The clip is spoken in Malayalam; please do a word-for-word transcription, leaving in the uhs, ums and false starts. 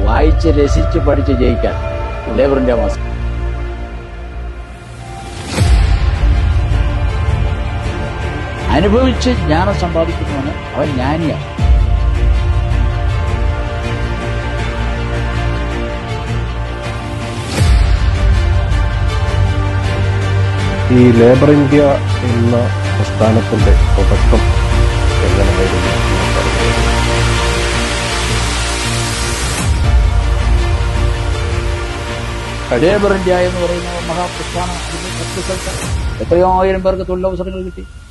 വായിച്ച് രസിച്ച് പഠിച്ച് ജയിക്കാൻ ലേബർ ഇന്ത്യ മാസം. അനുഭവിച്ച് ജ്ഞാനം സമ്പാദിക്കുന്നവന് അവൻ ജ്ഞാനിയാണ്. ഈ ലേബർ ഇന്ത്യ എന്ന പ്രസ്ഥാനത്തിന്റെ തുടക്കം എങ്ങനെയായിരുന്നു? ലേബർ ഇന്ത്യ എന്ന് പറയുന്ന മഹാപ്രസ്ഥാനം, അതിന്റെ എത്രയോ ആയിരം പേർക്ക് തൊഴിലവസരങ്ങൾ കിട്ടി.